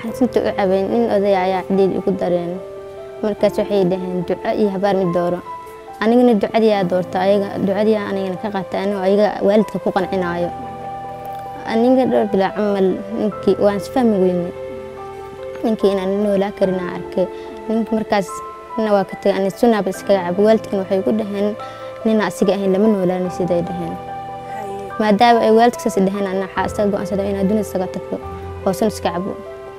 xasinta u cabayn in oday ayaa ciid igu dareen markaas waxay dhaheen duco iyo habaar mid dooro anigana ducadii doorta ayaga ducadii anigana ka qaatay anoo ayaga waalidka ku qancinaayo aniga dhowr bila camal ninkii waan isfahmi weynay ninkii inaan noolaa karin arkay ninkii markaas waa ka tagay anay sunaab iskaga cab waalidkana waxay ku dhaheen nina asiga ahayn lama noolaan siday dhaheen maadaama ay waalidkiisa dhaheen ana xaaska go'aansaday in adduunka isaga tagto oo sun iska cabo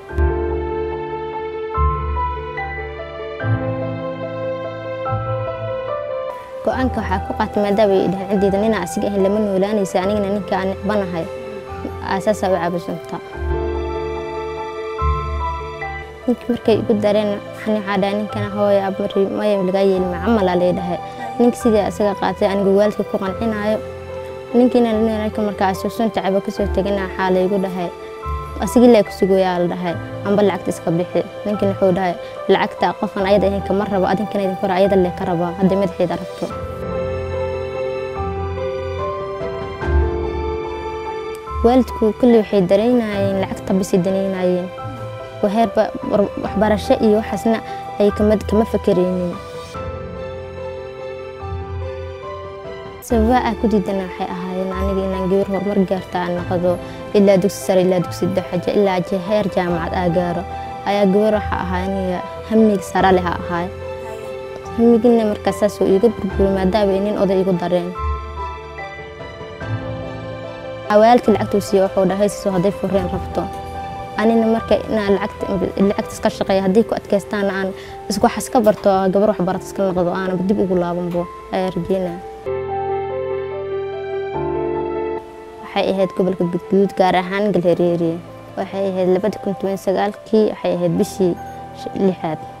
go'aanka waxa ku qaatay maadaama ay dhaheen ciidan nina asiga ahayn lama noolaanaysa anigana ninka aan nicbanahay asaasa u cabasanta markay igu dareen waxaan caada ninkana hooyo abari mayam laga yeelay macamal la leedahay ninka sidii asaga qaatay aniga waalidka ku qancinaayo ninkina ninka markaas sun tacaba ka soo tagana xaalay igu dhahay asigi la ku sugoyaa la dhahay amba lacagta iska bixi ninkina wuxuu dhahay lacagta qofan ayada ahayn kama rabo adinkana idin kor ayada le ka rabo hadda madaxeeda rabto waalidku kulli waxay dareynayeen lacagta bisi daneynayeen وهرب وحبرشة إيوه حسنا أي كما فكريني سواء كودي دنا حي أهاي يعني إن نجور هو مرجعت عن قدو إلا دوس سر إلا دوس الدحاجة إلا جهير جامعة أجارة أي جور أهاني همي سر لها أهاي همي قلنا مركزات ويجيب ما دا بينين أو دا يجود درين حاولت العكتوسي وحودا هاي سو هدي فرين رفضه أنا مركي أنا العكت إسكال شقية هديك وأتكستان أنا إسكو حسك برتو قبر وحبرت إسكال نقضو أنا بدي بقول لابن بو رجينا waxay ahayd gobolka Gudguud gaar ahaan Galhareeriye waxay ahayd labada 2009 kii waxay ahayd bishii 6